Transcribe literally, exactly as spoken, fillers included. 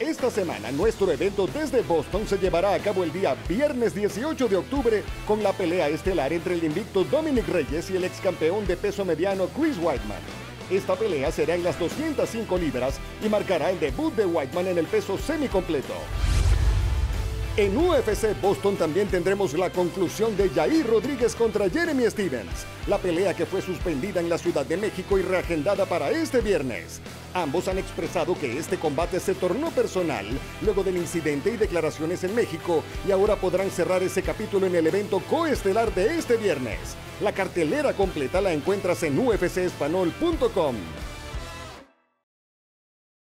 esta semana, nuestro evento desde Boston se llevará a cabo el día viernes dieciocho de octubre con la pelea estelar entre el invicto Dominic Reyes y el ex campeón de peso mediano Chris Weidman. Esta pelea será en las doscientas cinco libras y marcará el debut de Weidman en el peso semicompleto. En U F C Boston también tendremos la conclusión de Yair Rodríguez contra Jeremy Stephens, la pelea que fue suspendida en la Ciudad de México y reagendada para este viernes. Ambos han expresado que este combate se tornó personal luego del incidente y declaraciones en México y ahora podrán cerrar ese capítulo en el evento coestelar de este viernes. La cartelera completa la encuentras en U F C Espanol punto com.